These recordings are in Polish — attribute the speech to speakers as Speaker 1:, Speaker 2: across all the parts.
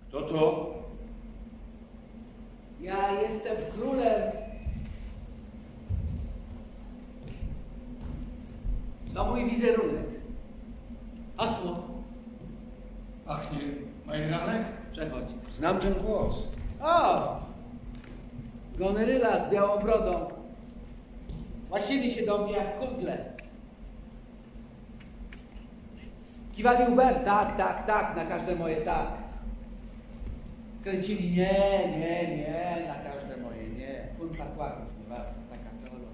Speaker 1: To?
Speaker 2: Ja jestem królem. To mój wizerunek. Hasło.
Speaker 3: Ach nie, majeranek?
Speaker 2: Przechodź.
Speaker 1: Znam ten głos.
Speaker 2: O! Goneryla z białą brodą. Właścili się do mnie jak kundle. Kiwali łbem, tak, na każde moje tak. Kręcili nie, na każde moje nie. Funta kłaków, nie warto, taka teologia.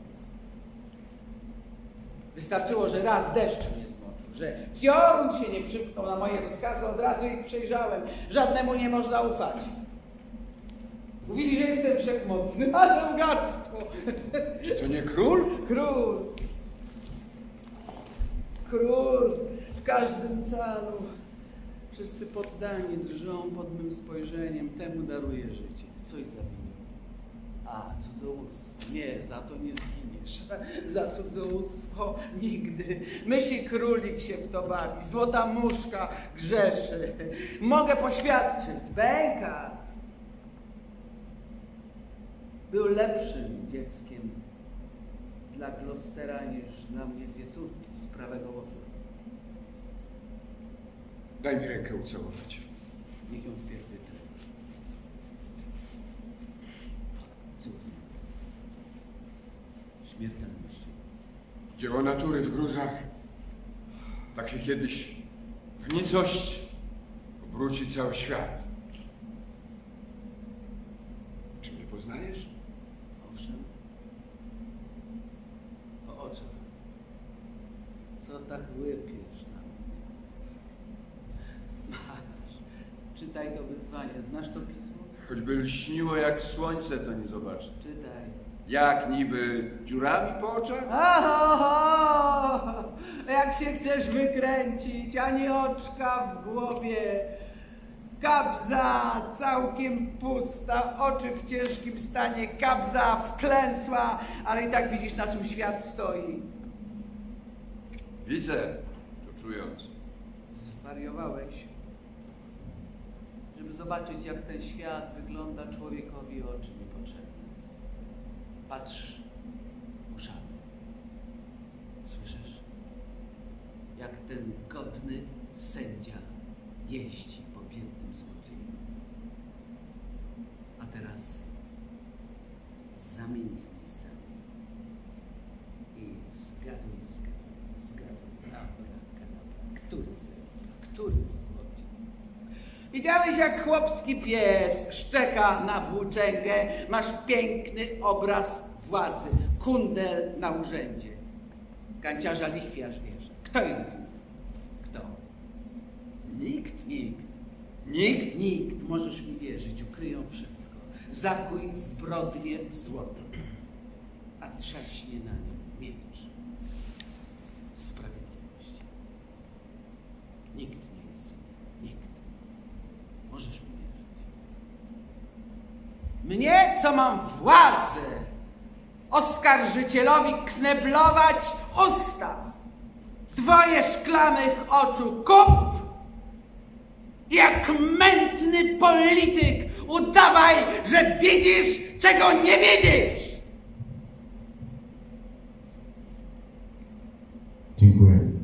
Speaker 2: Wystarczyło, że raz deszcz mnie zmoczył, że piorun się nie przypnął na moje rozkazy, od razu ich przejrzałem. Żadnemu nie można ufać. Mówili, że jestem wszechmocny, ale ugactwo.
Speaker 1: Czy to nie król?
Speaker 2: Król w każdym calu. Wszyscy poddani drżą pod mym spojrzeniem. Temu daruję życie. Coś zawinię. A, cudzołóstwo. Nie, za to nie zginiesz. Za cudzołóstwo nigdy. Mysi królik się w to bawi. Złota muszka grzeszy. Mogę poświadczyć. Bęka był lepszym dzieckiem dla Gloucestera niż dla mnie dwie córki z prawego łoża.
Speaker 1: Daj mi rękę ucałować.
Speaker 2: Niech ją wpierw wytrę. Cudnie. Śmiertelność.
Speaker 1: Dzieło natury w gruzach. Tak się kiedyś w nicość obróci cały świat. Czy mnie poznajesz?
Speaker 2: Owszem. Po oczach. Co tak łypiesz na mnie? Masz. Czytaj to wyzwanie. Znasz to pismo?
Speaker 1: Choćby lśniło jak słońce, to nie zobaczę.
Speaker 2: Czytaj.
Speaker 1: Jak niby dziurami po oczach?
Speaker 2: Aho! Jak się chcesz wykręcić, ani oczka w głowie. Kabza całkiem pusta, oczy w ciężkim stanie, kabza wklęsła, ale i tak widzisz, na czym świat stoi.
Speaker 1: Widzę, to czując.
Speaker 2: Zwariowałeś. Żeby zobaczyć, jak ten świat wygląda, człowiekowi oczy niepotrzebne. Patrz uszami. Słyszysz? Jak ten godny sędzia jeździ po biednym złodzieju. A teraz zamień ich miejscami i zgaduj. Abrakadabra. Który sędzia? Który złodziej? Widziałeś, jak chłopski pies szczeka na włóczęgę? Masz piękny obraz władzy. Kundel na urzędzie. Kanciarza lichwiarz wiesz. Kto jest z nim? Kto? Nikt. Możesz mi wierzyć. Ukryją wszystko. Zakuj zbrodnię w złoto. A trzaśnie na nim miecz. Sprawiedliwość. Nikt nie jest winny. Nikt. Możesz mi wierzyć. Mnie, co mam władzę, oskarżycielowi kneblować usta. Twoje szklanych oczu kup. Jak mętny polityk udawaj, że widzisz, czego nie widzisz.
Speaker 4: Dziękuję.